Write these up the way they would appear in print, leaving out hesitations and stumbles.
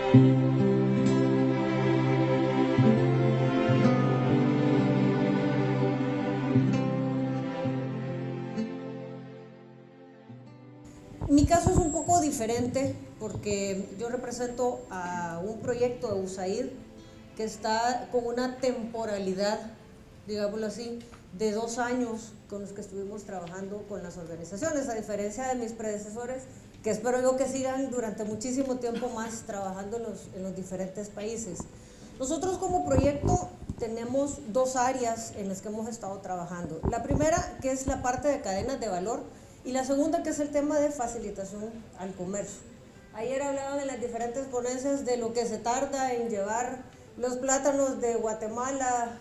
Mi caso es un poco diferente porque yo represento a un proyecto de USAID que está con una temporalidad, digámoslo así, de 2 años con los que estuvimos trabajando con las organizaciones, a diferencia de mis predecesores, que espero yo que sigan durante muchísimo tiempo más trabajando en los diferentes países. Nosotros como proyecto tenemos 2 áreas en las que hemos estado trabajando. La primera, que es la parte de cadenas de valor, y la segunda, que es el tema de facilitación al comercio. Ayer hablaban en las diferentes ponencias de lo que se tarda en llevar los plátanos de Guatemala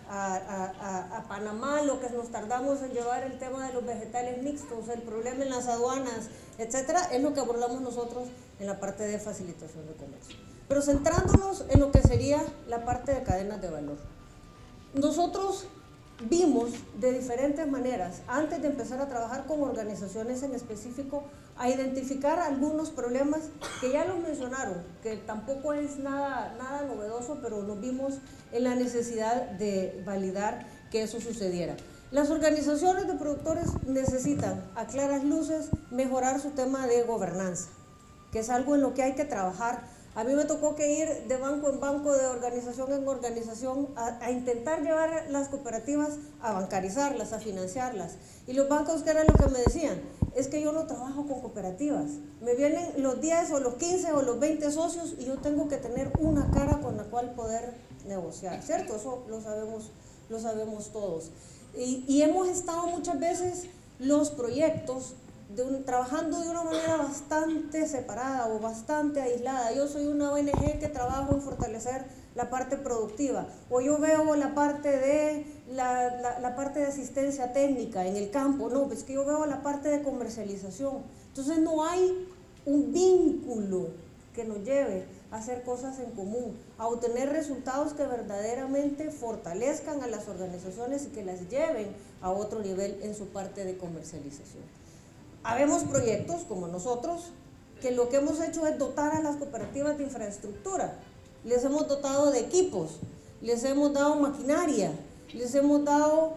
a Panamá, lo que nos tardamos en llevar el tema de los vegetales mixtos, el problema en las aduanas, etcétera, es lo que abordamos nosotros en la parte de facilitación de comercio. Pero centrándonos en lo que sería la parte de cadenas de valor. Nosotros vimos de diferentes maneras, antes de empezar a trabajar con organizaciones en específico, a identificar algunos problemas que ya los mencionaron, que tampoco es nada novedoso, pero nos vimos en la necesidad de validar que eso sucediera. Las organizaciones de productores necesitan, a claras luces, mejorar su tema de gobernanza, que es algo en lo que hay que trabajar. A mí me tocó que ir de banco en banco, de organización en organización, a intentar llevar las cooperativas a bancarizarlas, a financiarlas. Y los bancos, ¿qué era lo que me decían? Es que yo no trabajo con cooperativas. Me vienen los 10 o los 15 o los 20 socios y yo tengo que tener una cara con la cual poder negociar, ¿cierto? Eso lo sabemos todos. Y hemos estado muchas veces los proyectos trabajando de una manera bastante separada o bastante aislada. Yo soy una ONG que trabajo en fortalecer la parte productiva, o yo veo la parte de la parte de asistencia técnica en el campo, no, es que yo veo la parte de comercialización. Entonces no hay un vínculo que nos lleve a hacer cosas en común, a obtener resultados que verdaderamente fortalezcan a las organizaciones y que las lleven a otro nivel en su parte de comercialización. Habemos proyectos como nosotros que lo que hemos hecho es dotar a las cooperativas de infraestructura, les hemos dotado de equipos, les hemos dado maquinaria, les hemos dado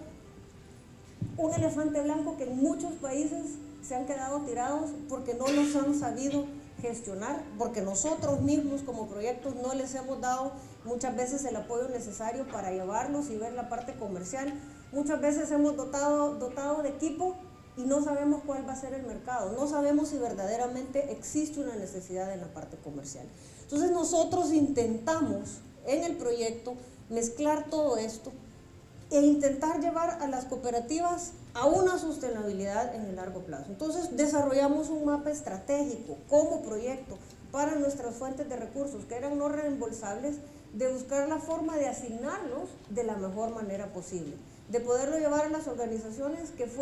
un elefante blanco que en muchos países se han quedado tirados porque no los han sabido gestionar, porque nosotros mismos como proyectos no les hemos dado muchas veces el apoyo necesario para llevarlos y ver la parte comercial. Muchas veces hemos dotado de equipo y no sabemos cuál va a ser el mercado, no sabemos si verdaderamente existe una necesidad en la parte comercial. Entonces nosotros intentamos en el proyecto mezclar todo esto e intentar llevar a las cooperativas a una sostenibilidad en el largo plazo. Entonces desarrollamos un mapa estratégico como proyecto para nuestras fuentes de recursos que eran no reembolsables, de buscar la forma de asignarlos de la mejor manera posible, de poderlo llevar a las organizaciones que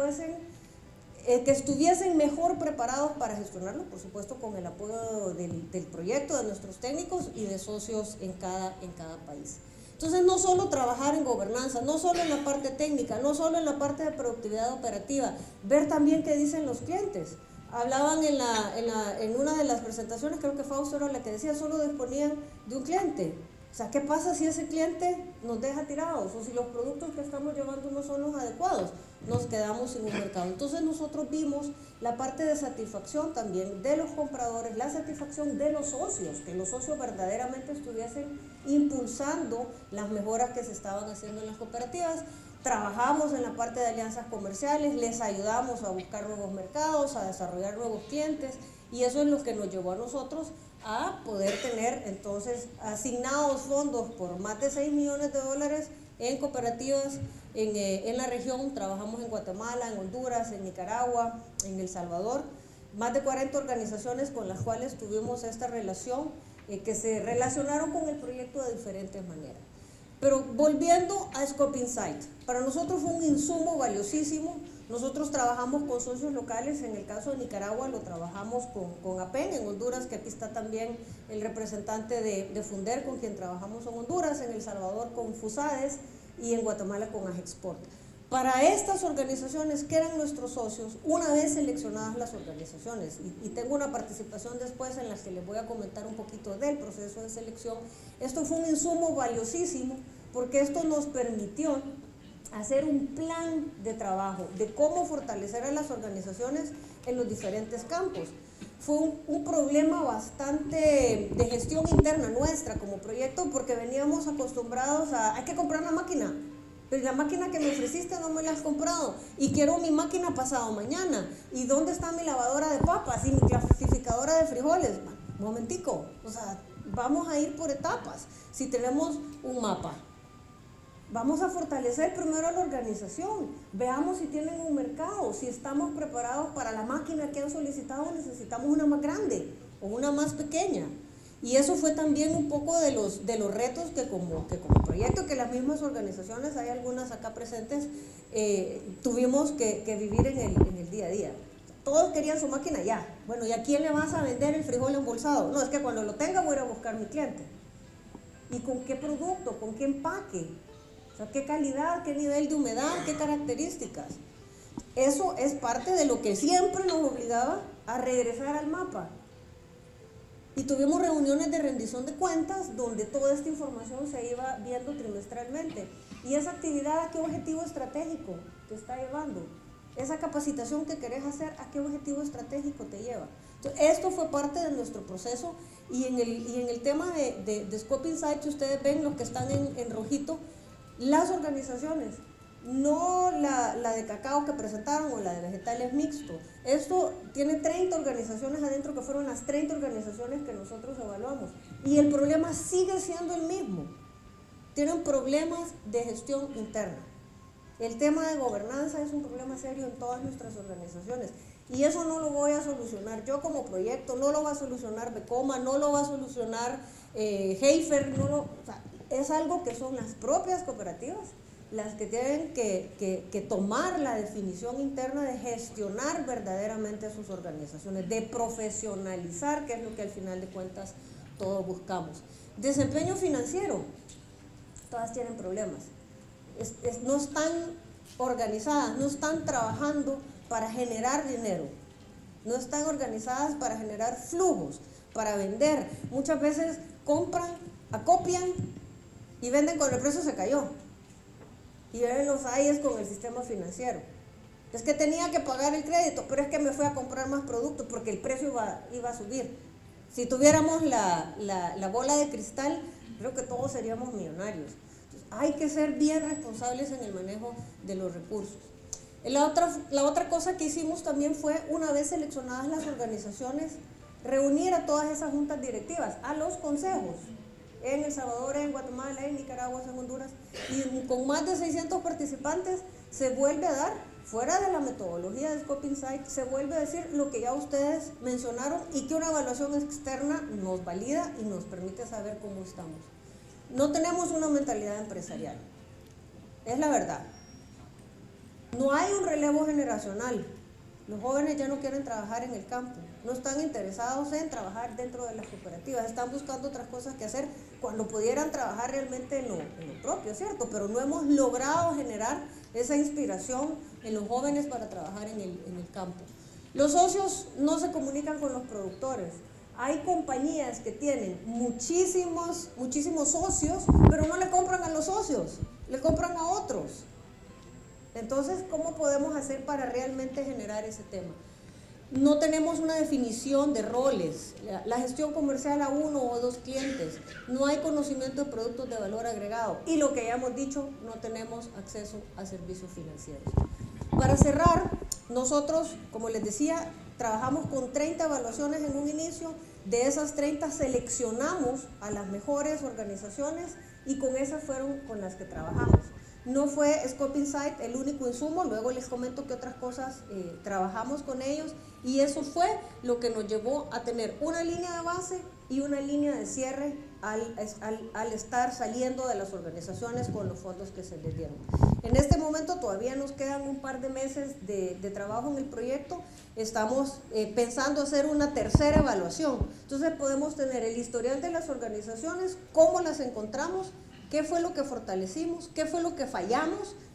estuviesen mejor preparados para gestionarlo, por supuesto con el apoyo del proyecto, de nuestros técnicos y de socios en cada país. Entonces no solo trabajar en gobernanza, no solo en la parte técnica, no solo en la parte de productividad operativa, ver también qué dicen los clientes. Hablaban en una de las presentaciones, creo que Fausto era la que decía, solo disponían de un cliente. O sea, ¿qué pasa si ese cliente nos deja tirados? O si los productos que estamos llevando no son los adecuados, nos quedamos sin un mercado. Entonces nosotros vimos la parte de satisfacción también de los compradores, la satisfacción de los socios, que los socios verdaderamente estuviesen impulsando las mejoras que se estaban haciendo en las cooperativas. Trabajamos en la parte de alianzas comerciales, les ayudamos a buscar nuevos mercados, a desarrollar nuevos clientes, y eso es lo que nos llevó a nosotros a poder tener entonces asignados fondos por más de $6 millones en cooperativas en la región. Trabajamos en Guatemala, en Honduras, en Nicaragua, en El Salvador, más de 40 organizaciones con las cuales tuvimos esta relación, que se relacionaron con el proyecto de diferentes maneras. Pero volviendo a Scope Insight, para nosotros fue un insumo valiosísimo. Nosotros trabajamos con socios locales, en el caso de Nicaragua lo trabajamos con APEN, en Honduras, que aquí está también el representante de Funder, con quien trabajamos en Honduras, en El Salvador con FUSADES y en Guatemala con AGEXPORT. Para estas organizaciones que eran nuestros socios, una vez seleccionadas las organizaciones, y tengo una participación después en la que les voy a comentar un poquito del proceso de selección, esto fue un insumo valiosísimo porque esto nos permitió hacer un plan de trabajo de cómo fortalecer a las organizaciones en los diferentes campos. Fue un problema bastante de gestión interna nuestra como proyecto porque veníamos acostumbrados a, hay que comprar la máquina, pero la máquina que me ofreciste no me la has comprado y quiero mi máquina pasado mañana. ¿Y dónde está mi lavadora de papas y mi clasificadora de frijoles? Un momentico, o sea, vamos a ir por etapas. Si tenemos un mapa, vamos a fortalecer primero a la organización, veamos si tienen un mercado, si estamos preparados para la máquina que han solicitado, necesitamos una más grande o una más pequeña. Y eso fue también un poco de los retos que como proyecto, que las mismas organizaciones, hay algunas acá presentes, tuvimos que vivir en el día a día. Todos querían su máquina ya. Bueno, ¿y a quién le vas a vender el frijol embolsado? No, es que cuando lo tenga voy a ir a buscar mi cliente. ¿Y con qué producto? ¿Con qué empaque? O sea, ¿qué calidad? ¿Qué nivel de humedad? ¿Qué características? Eso es parte de lo que siempre nos obligaba a regresar al mapa. Y tuvimos reuniones de rendición de cuentas donde toda esta información se iba viendo trimestralmente. Y esa actividad, ¿a qué objetivo estratégico te está llevando? Esa capacitación que querés hacer, ¿a qué objetivo estratégico te lleva? Entonces, esto fue parte de nuestro proceso y en el tema de Scope Insight, si ustedes ven los que están en rojito, las organizaciones, no la de cacao que presentaron o la de vegetales mixto. Esto tiene 30 organizaciones adentro que fueron las 30 organizaciones que nosotros evaluamos. Y el problema sigue siendo el mismo. Tienen problemas de gestión interna. El tema de gobernanza es un problema serio en todas nuestras organizaciones. Y eso no lo voy a solucionar yo como proyecto, no lo va a solucionar Becoma, no lo va a solucionar Heifer, o sea, es algo que son las propias cooperativas las que tienen que tomar la definición interna de gestionar verdaderamente a sus organizaciones, de profesionalizar, que es lo que al final de cuentas todos buscamos. Desempeño financiero, todas tienen problemas, no están organizadas, no están trabajando para generar dinero, no están organizadas para generar flujos, para vender. Muchas veces compran, acopian y venden cuando el precio se cayó. Y ven los ayes con el sistema financiero. Es que tenía que pagar el crédito, pero es que me fui a comprar más productos porque el precio iba a subir. Si tuviéramos la bola de cristal, creo que todos seríamos millonarios. Entonces, hay que ser bien responsables en el manejo de los recursos. La otra cosa que hicimos también fue, una vez seleccionadas las organizaciones, reunir a todas esas juntas directivas, a los consejos, en El Salvador, en Guatemala, en Nicaragua, en Honduras, y con más de 600 participantes se vuelve a dar, fuera de la metodología de Scope Insight, se vuelve a decir lo que ya ustedes mencionaron y que una evaluación externa nos valida y nos permite saber cómo estamos. No tenemos una mentalidad empresarial, es la verdad. No hay un relevo generacional. Los jóvenes ya no quieren trabajar en el campo, no están interesados en trabajar dentro de las cooperativas, están buscando otras cosas que hacer cuando pudieran trabajar realmente en lo propio, ¿cierto? Pero no hemos logrado generar esa inspiración en los jóvenes para trabajar en el campo. Los socios no se comunican con los productores. Hay compañías que tienen muchísimos socios, pero no le compran a los socios, le compran a otros. Entonces, ¿cómo podemos hacer para realmente generar ese tema? No tenemos una definición de roles, la gestión comercial a 1 o 2 clientes, no hay conocimiento de productos de valor agregado y lo que ya hemos dicho, no tenemos acceso a servicios financieros. Para cerrar, nosotros, como les decía, trabajamos con 30 evaluaciones en un inicio, de esas 30 seleccionamos a las mejores organizaciones y con esas fueron con las que trabajamos. No fue Scope Insight el único insumo, luego les comento que otras cosas trabajamos con ellos y eso fue lo que nos llevó a tener una línea de base y una línea de cierre al estar saliendo de las organizaciones con los fondos que se les dieron. En este momento todavía nos quedan un par de meses de trabajo en el proyecto, estamos pensando hacer una tercera evaluación, entonces podemos tener el historial de las organizaciones, cómo las encontramos, qué fue lo que fortalecimos, qué fue lo que fallamos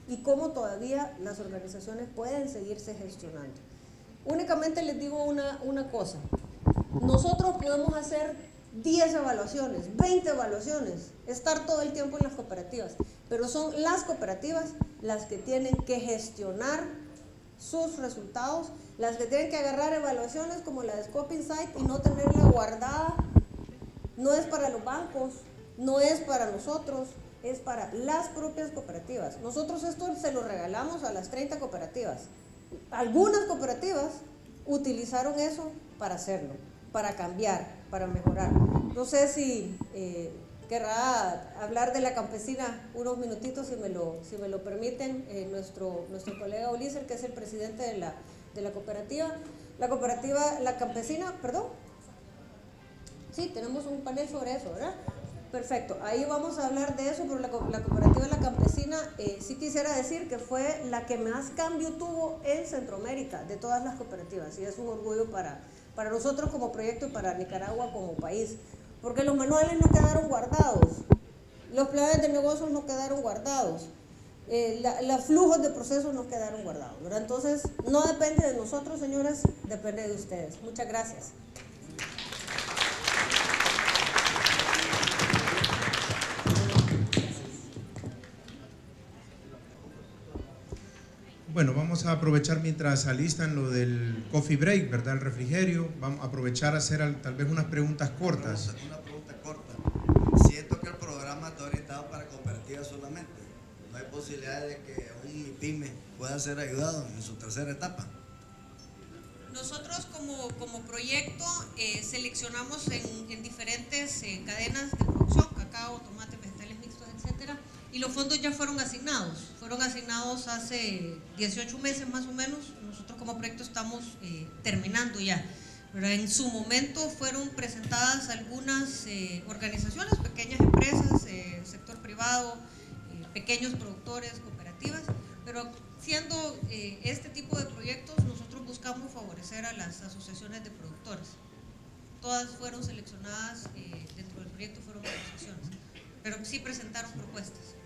y cómo todavía las organizaciones pueden seguirse gestionando. Únicamente les digo una cosa, nosotros podemos hacer 10 evaluaciones, 20 evaluaciones, estar todo el tiempo en las cooperativas, pero son las cooperativas las que tienen que gestionar sus resultados, las que tienen que agarrar evaluaciones como la de Scope Insight y no tenerla guardada. No es para los bancos, no es para nosotros, es para las propias cooperativas. Nosotros esto se lo regalamos a las 30 cooperativas. Algunas cooperativas utilizaron eso para hacerlo, para cambiar, para mejorar. No sé si querrá hablar de la campesina unos minutitos, si me lo permiten, nuestro colega Ulises, que es el presidente de la cooperativa. La campesina, perdón. Sí, tenemos un panel sobre eso, ¿verdad? Perfecto, ahí vamos a hablar de eso, pero la cooperativa La Campesina, sí quisiera decir que fue la que más cambio tuvo en Centroamérica, de todas las cooperativas, y es un orgullo para nosotros como proyecto y para Nicaragua como país, porque los manuales no quedaron guardados, los planes de negocios no quedaron guardados, los flujos de procesos no quedaron guardados, ¿verdad? Entonces, no depende de nosotros, señoras, depende de ustedes. Muchas gracias. Bueno, vamos a aprovechar mientras alistan lo del coffee break, ¿verdad? El refrigerio. Vamos a aprovechar a hacer tal vez unas preguntas cortas. Una pregunta corta. Siento que el programa está orientado para cooperativas solamente. ¿No hay posibilidad de que un MIPYME pueda ser ayudado en su tercera etapa? Nosotros como proyecto seleccionamos en diferentes cadenas de producción, cacao, tomate, vegetales mixtos, etcétera, y los fondos ya fueron asignados hace 18 meses más o menos. Nosotros como proyecto estamos terminando ya, pero en su momento fueron presentadas algunas organizaciones, pequeñas empresas, sector privado, pequeños productores, cooperativas, pero siendo este tipo de proyectos nosotros buscamos favorecer a las asociaciones de productores. Todas fueron seleccionadas dentro del proyecto, fueron asociaciones, pero sí presentaron propuestas.